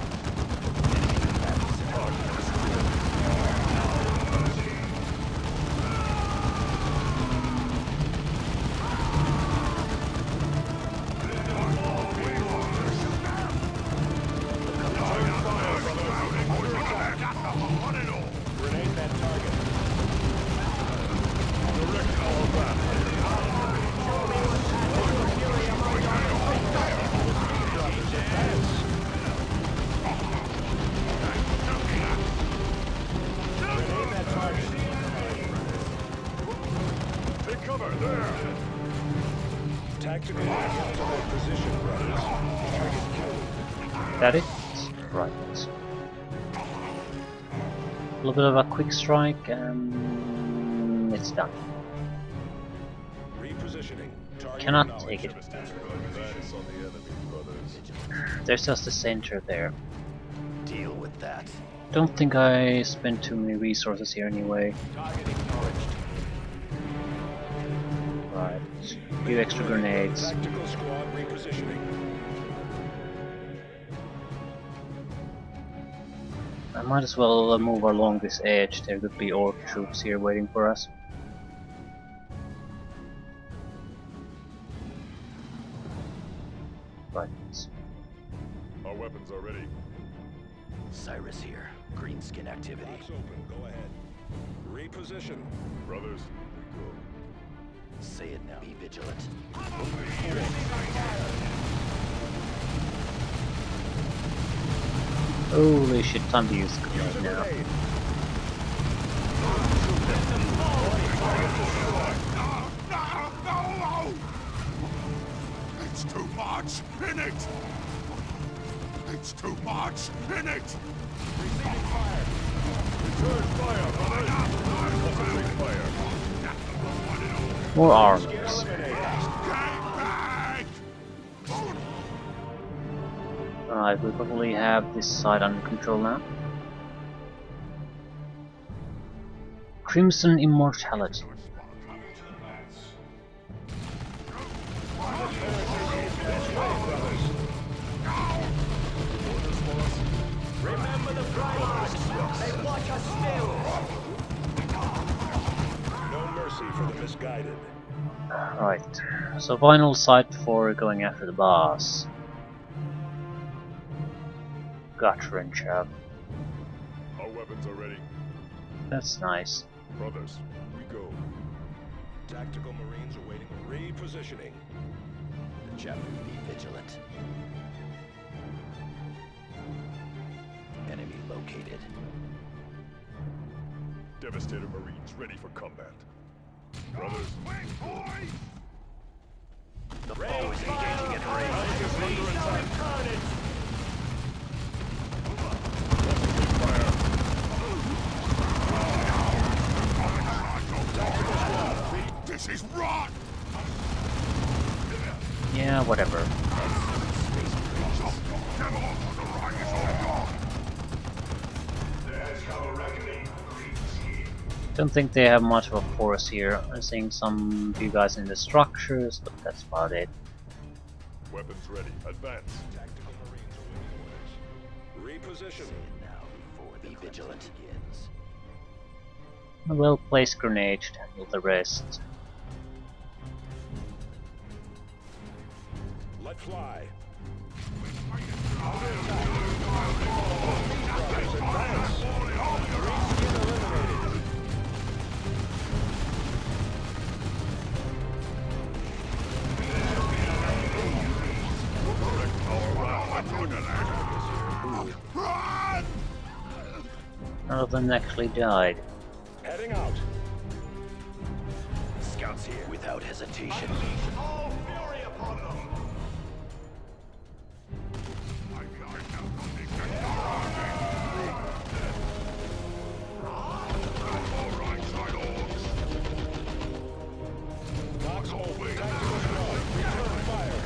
Grenade that target. Direct our wrath. Grenade that target. Take cover there. Tactical. Get to that position, brothers. Target killed. That it? Right. A little bit of a quick strike and it's done. Repositioning. Target Cannot knowledge. take it. Advance on the enemy, brothers. There's just a center there. Deal with that. Don't think I spent too many resources here anyway. Target acknowledged. Right. A few extra grenades. Tactical squad repositioning. I might as well uh, move along this edge. There could be orc troops here waiting for us. Right. Our weapons are ready. Cyrus here. Greenskin activity. Box open. Go ahead. Reposition. Brothers, we go. Say it now. Be vigilant. Holy shit, time to use the grenade now. It's too much in it! It's too much in it! Receiving fire. Return fire, brothers. Concentrate fire. More arms. Alright, we probably have this side under control now. Crimson Immortality. Remember the Primarchs! They watch us still! No mercy for the misguided. Right, so final sight before going after the boss. Gut wrench up. Our weapons are ready. That's nice. Brothers, we go. Tactical Marines awaiting repositioning. The chapter be vigilant. Enemy located. Devastator Marines ready for combat. Brothers, The foe is engaging at range. We shall return it! This is rot! Yeah, whatever. Don't think they have much of a force here. I'm seeing some of you guys in the structures, but that's about it. weapons ready. Advance. Tactical Marines awaiting orders. Reposition. Now before the vigilant begins. A well-placed grenade to handle the rest. Let fly. None of them actually died. Heading out. Scouts here without hesitation. All fury upon them! Box hold. Tactical squad. Return fire.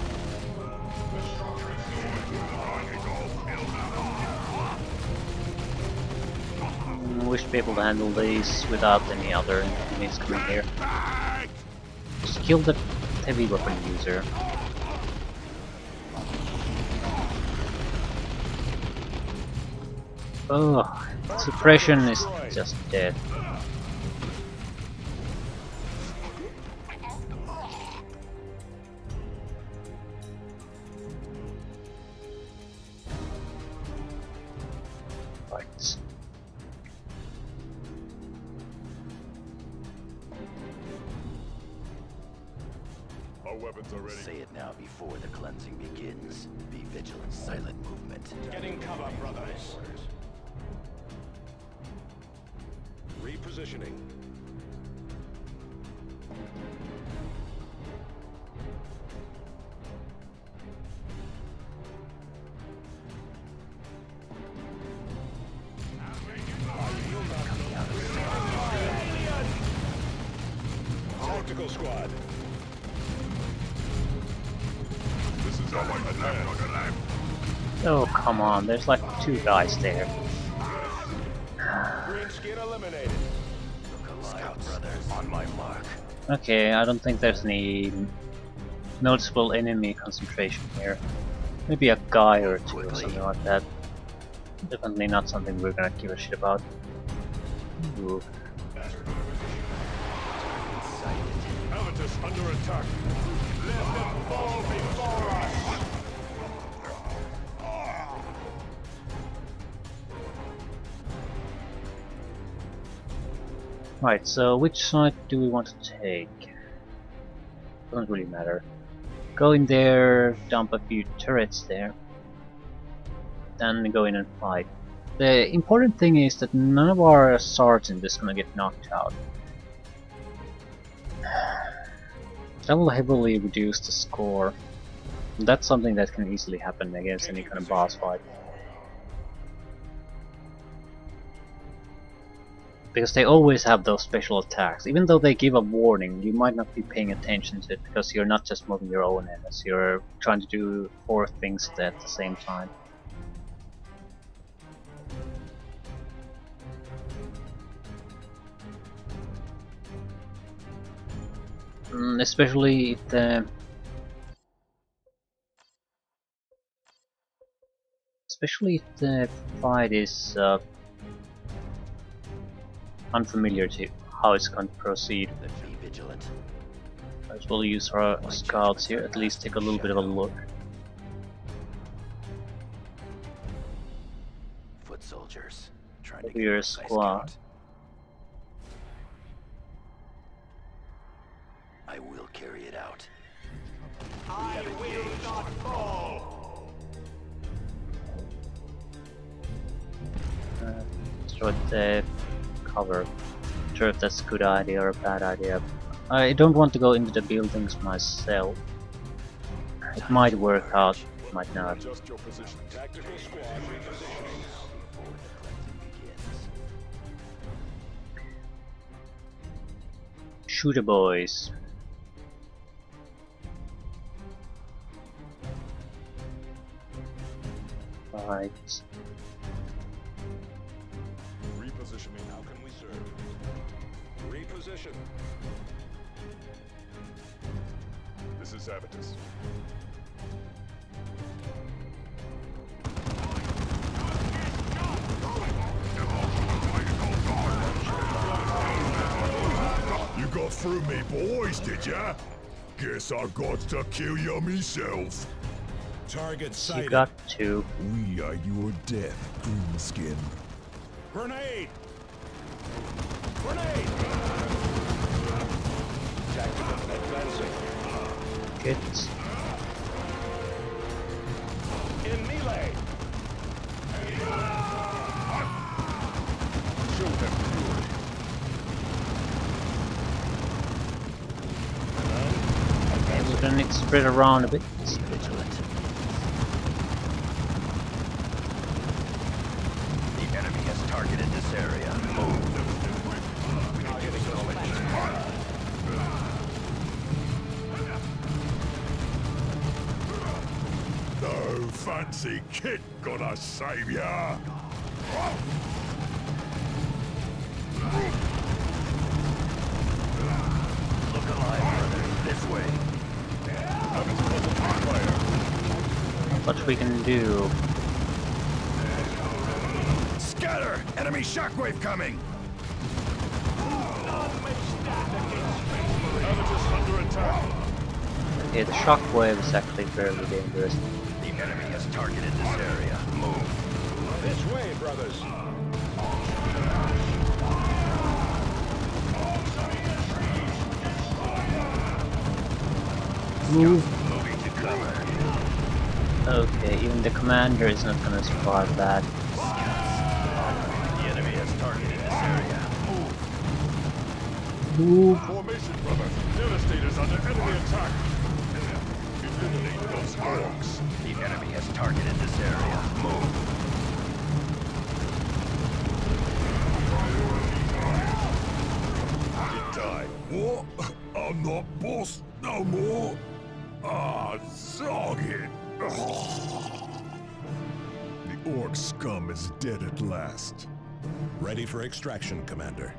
I wish to be able to handle these without any other enemies coming here. Just kill the heavy weapon user. Oh, suppression is just dead. Right. Our weapons are ready. Say it now before the cleansing begins. Be vigilant. Silent movement. Getting cover, brothers. Repositioning. Tactical squad. This is how I advance. Oh, come on, there's like two guys there. Green skin eliminated. Scout brothers on my mark. Okay, I don't think there's any noticeable enemy concentration here. Maybe a guy or two or something like that. Definitely not something we're gonna give a shit about. Ooh. Avitus under attack. Let them fall before us! Right, so which side do we want to take? Doesn't really matter. Go in there, dump a few turrets there. and go in and fight. The important thing is that none of our sergeant is gonna get knocked out. That will heavily reduce the score. That's something that can easily happen against any kind of boss fight. Because they always have those special attacks. Even though they give a warning, you might not be paying attention to it because you're not just moving your own enemies, you're trying to do four things at the same time. Mm, especially if the especially if the fight is uh, unfamiliar to how it's going to proceed. Be vigilant. As well use our scouts here, at least take a little bit of a look. Foot soldiers trying to Over your get squad. I will carry it out. I will not fall. Uh, destroy the cover. Not sure if that's a good idea or a bad idea. I don't want to go into the buildings myself. It might work out, it might not. Adjust your position. Tactical squad repositioning. Before the cleansing begins. Shooter boys. Right. Repositioning. How can we serve? Reposition. This is Avitus. You got through me, boys, did ya? Guess I got to kill you myself. Target sighted. You got to. We are your death, Greenskin. Grenade! Grenade! Tactical advancing. Get. In melee. Shoot them. Okay, we're gonna need to spread around a bit. Be vigilant. The enemy has targeted this area. Move. No fancy kid gonna save ya. Look alive, brother. This way. What we can do. Scatter! Enemy shockwave coming! Avitus under attack. Okay, the shockwave is actually fairly dangerous. The enemy has targeted this area. Move. This way, brothers. Move. Moving to cover. Okay, even the commander is not gonna survive that. The enemy has targeted this area. Move. Move. Formation, brothers. Devastator's under enemy attack. Eliminate those orcs. The enemy has targeted this area. Move. Did die. What? I'm not boss no more. Ah, zog it. The orc scum is dead at last. Ready for extraction, Commander.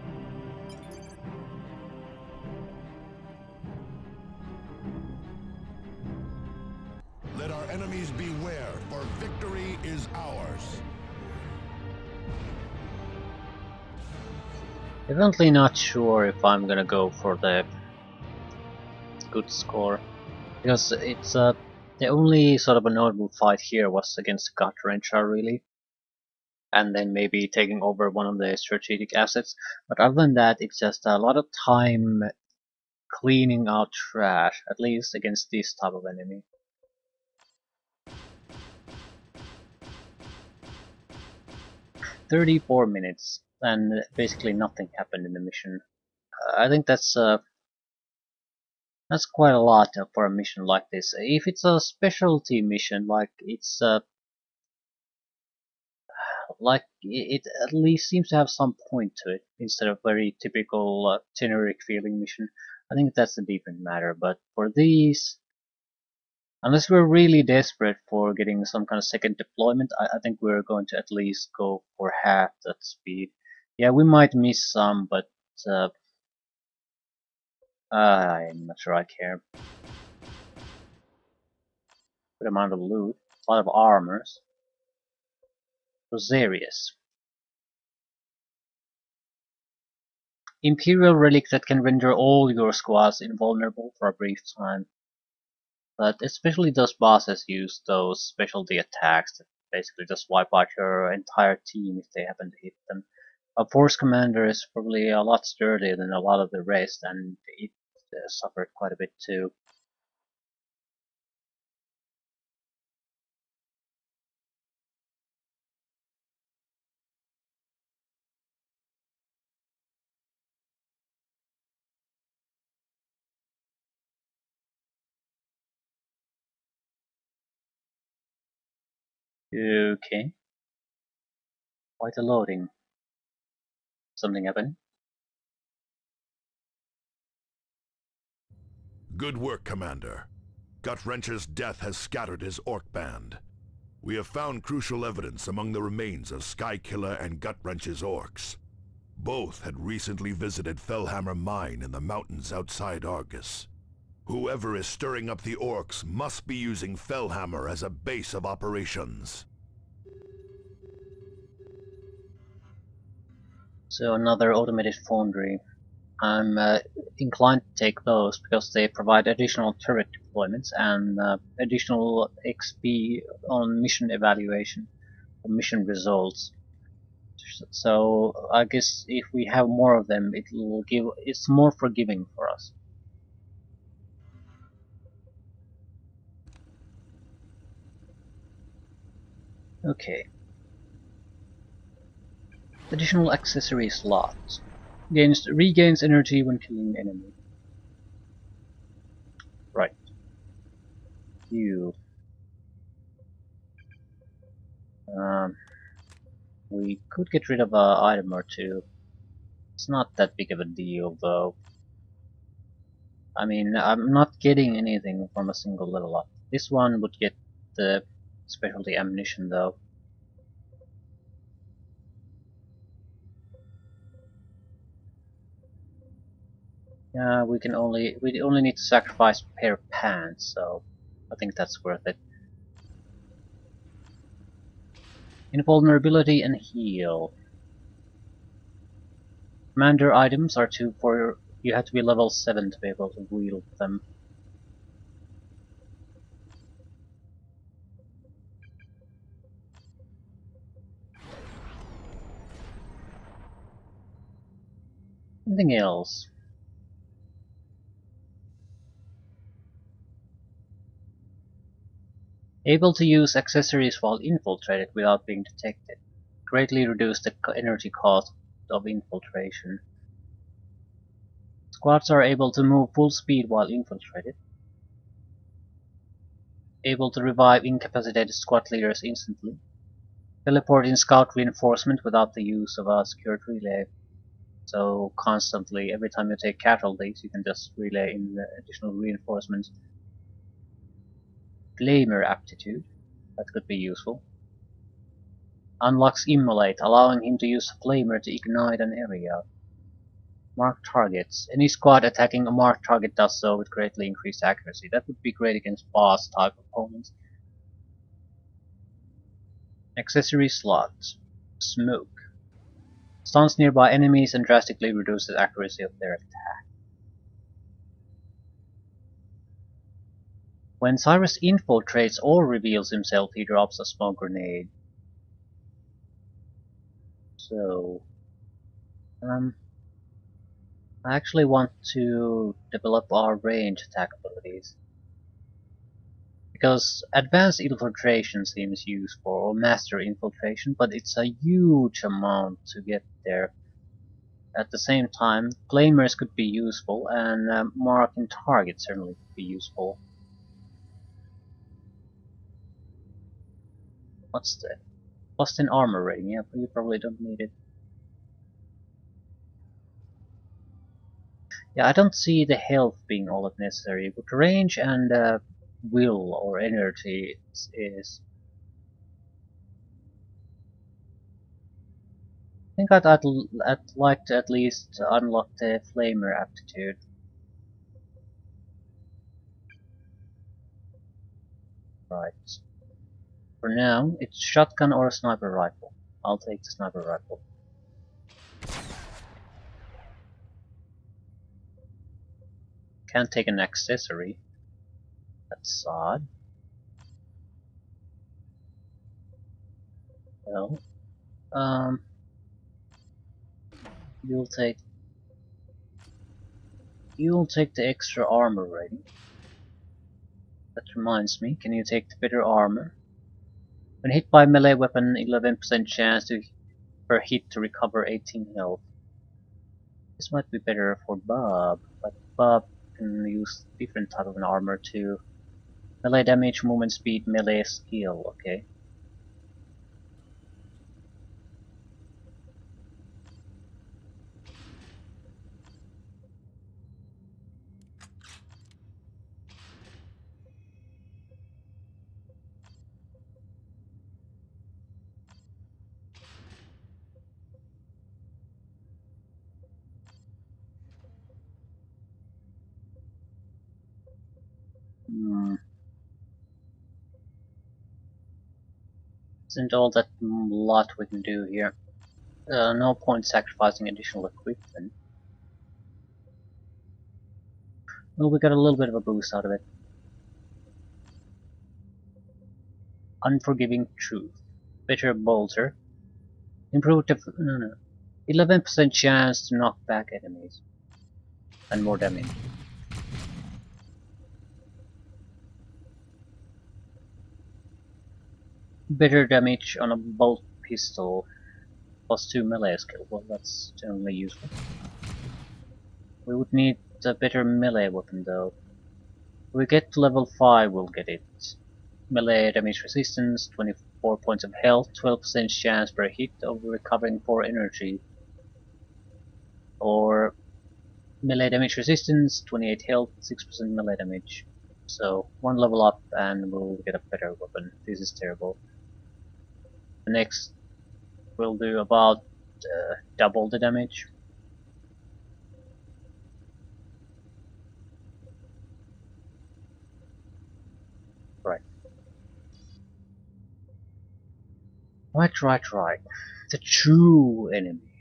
Let our enemies beware, for victory is ours. Definitely not sure if I'm gonna go for the good score, because it's uh, the only sort of a notable fight here was against Gut-Wrencher, really, and then maybe taking over one of the strategic assets. But other than that, it's just a lot of time cleaning out trash, at least against this type of enemy. thirty-four minutes, and basically nothing happened in the mission. Uh, I think that's uh, that's quite a lot for a mission like this. If it's a specialty mission, like it's uh, like it at least seems to have some point to it instead of very typical uh, generic feeling mission, I think that's a different matter. But for these, unless we're really desperate for getting some kind of second deployment, I, I think we're going to at least go for half that speed. Yeah, we might miss some, but uh, I'm not sure I care. Good amount of loot, a lot of armors. Rosarius. Imperial relic that can render all your squads invulnerable for a brief time. But especially those bosses use those specialty attacks that basically just wipe out your entire team if they happen to hit them. A force commander is probably a lot sturdier than a lot of the rest, and it uh, suffered quite a bit too. Okay. Quite a loading. Something happened? Good work, Commander. Gutwrencher's death has scattered his orc band. We have found crucial evidence among the remains of Skykiller and Gutwrencher's orcs. Both had recently visited Fellhammer Mine in the mountains outside Argus. Whoever is stirring up the orcs must be using Fellhammer as a base of operations. So another automated foundry. I'm uh, inclined to take those because they provide additional turret deployments and uh, additional X P on mission evaluation, or mission results. So I guess if we have more of them, it will give. It's more forgiving for us. Okay. Additional accessory slots. Gains regains energy when killing enemy. Right. You. Um, we could get rid of an item or two. It's not that big of a deal, though. I mean, I'm not getting anything from a single level up. This one would get the specialty ammunition, though. Yeah, we can only we only need to sacrifice a pair of pants, so I think that's worth it. Invulnerability and heal. Commander items are two for you have to be level seven to be able to wield them. Anything else? Able to use accessories while infiltrated without being detected. Greatly reduce the energy cost of infiltration. Squads are able to move full speed while infiltrated. Able to revive incapacitated squad leaders instantly. Teleport in scout reinforcement without the use of a secured relay. So constantly, every time you take casualties, you can just relay in the additional reinforcements. Flamer aptitude, that could be useful. Unlocks Immolate, allowing him to use a flamer to ignite an area. Mark targets. Any squad attacking a marked target does so with greatly increased accuracy. That would be great against boss type opponents. Accessory slots. Smoke. Stuns nearby enemies and drastically reduces the accuracy of their attack. When Cyrus infiltrates or reveals himself, he drops a smoke grenade. So, um, I actually want to develop our range attack abilities. Because advanced infiltration seems useful, or master infiltration, but it's a huge amount to get there. At the same time, claimers could be useful, and uh, marking targets certainly could be useful. What's that? Plus ten armor rating, yeah, but you probably don't need it. Yeah, I don't see the health being all that necessary, but range and uh, will or energy is, is. I think I'd, I'd, I'd like to at least unlock the flamer aptitude. Right. For now, it's shotgun or a sniper rifle. I'll take the sniper rifle. Can't take an accessory. That's odd. Well, um, you'll take you'll take the extra armor rating. That reminds me, can you take the better armor? When hit by melee weapon, eleven percent chance to per hit to recover eighteen health. This might be better for Bob, but Bob can use different type of an armor too. Melee damage, movement speed, melee skill, okay. Hmm. Isn't all that lot we can do here. Uh, no point sacrificing additional equipment. Well, we got a little bit of a boost out of it. Unforgiving Truth. Better Bolter. Improved def no no. eleven percent chance to knock back enemies. And more damage. Better damage on a bolt pistol. Plus two melee skill. Well, that's generally useful. We would need a better melee weapon though. If we get to level five, we'll get it. Melee damage resistance, twenty-four points of health, twelve percent chance per hit of recovering four energy. Or melee damage resistance, twenty-eight health, six percent melee damage. So one level up and we'll get a better weapon. This is terrible. The next will do about uh, double the damage. Right. Right, right, right. The true enemy.